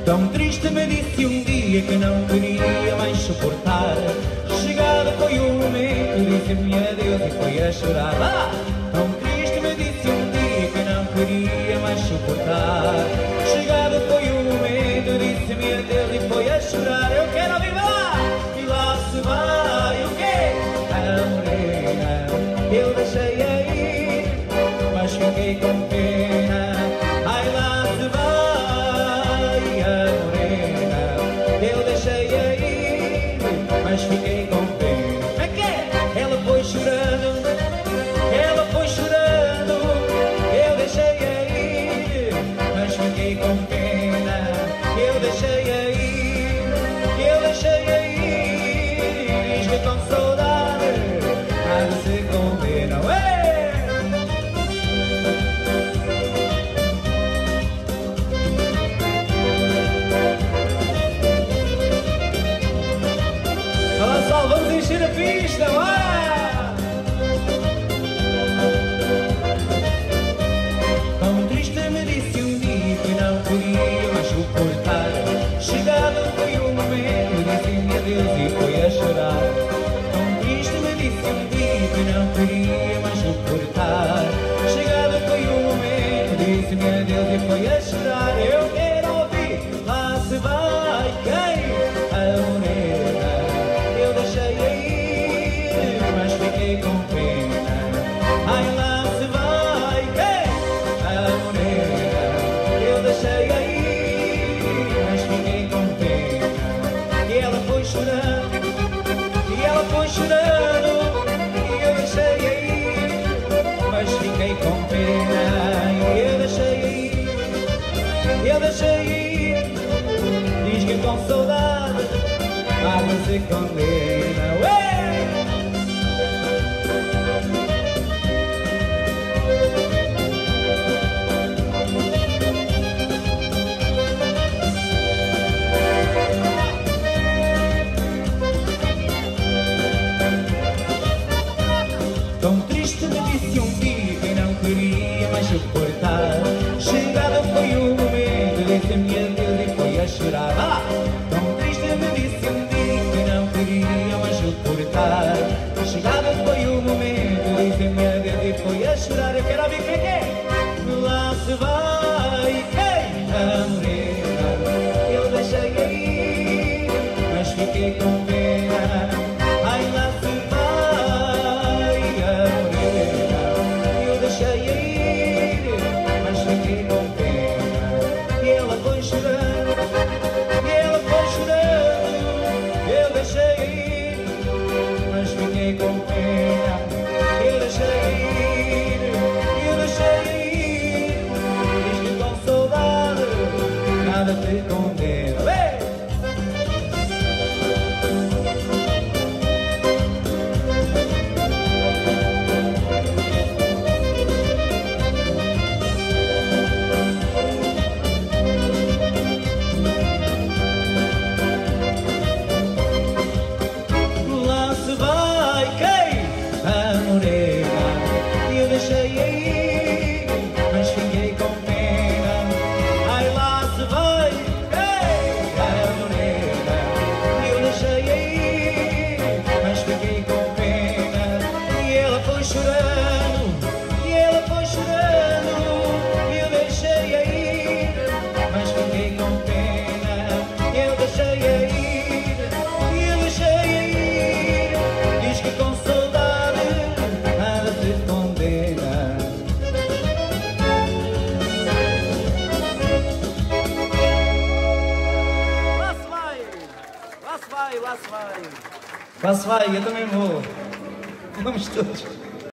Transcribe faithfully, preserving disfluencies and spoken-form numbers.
Tão triste me disse um dia que não queria mais suportar. Chegado foi o momento, disse-me adeus e foi a chorar. Ah! Tão triste me disse um dia que não queria mais suportar. Chegado foi o momento, disse-me adeus e foi a chorar. Eu quero ouvir lá! E lá se vai o quê? A morena, eu deixei aí, mas fiquei com pena. Ai, lá se vai a morena, eu deixei aí, mas fiquei com pena. É que ela foi chorando, ela foi chorando, eu deixei aí, mas fiquei com pena. Eu deixei aí, eu deixei aí, diz que com saudade há de se condenar. Olha só, vamos encher a pista, uá! Tão triste me disse um dia que não podia mais suportar. Chegado foi o momento, disse-me adeus e foi a chorar. Tão triste me disse um dia que não queria mais suportar. Chegado foi o momento, disse-me adeus e foi a chorar. Eu quero ouvir, lá se vai quem? A morena, eu deixei aí, mas fiquei com pena. Ai, lá se vai quem? A morena, eu deixei aí, mas fiquei com pena. E ela foi chorando, e ela foi chorando, e eu deixei aí, mas fiquei com pena. E eu deixei aí, eu deixei aí, diz que com saudade há de se condena. Ué! Tão triste me disse um dia que não queria mais suportar. Chegado foi o momento, disse-me adeus e foi a chorar. Ah! Tão triste me disse um dia que não queria mais suportar. Chegado foi o momento, disse-me adeus e foi a chorar. Eu quero ouvir quem é que é? Lá se vai quem? A morena, eu deixei aí, mas fiquei com pena. Ai, lá se vai a morena, eu deixei aí, mas fiquei com pena. E ela foi chorando, e ela foi chorando, eu deixei aí, mas fiquei com pena. Eu deixei aí, eu deixei aí, diz que com saudade nada te condena. Vem! Lá se vai quem? A morena, eu deixei aí, mas fiquei com pena. Ai, lá se vai quem? A morena, eu deixei aí, mas fiquei com pena. E ela foi chorando, e ela foi chorando, eu deixei aí, mas fiquei com pena. Eu deixei aí, eu deixei aí, diz que com saudade nada te condena. Lá se vai, lá se vai, lá se vai. Lá se vai, eu também vou. Vamos todos.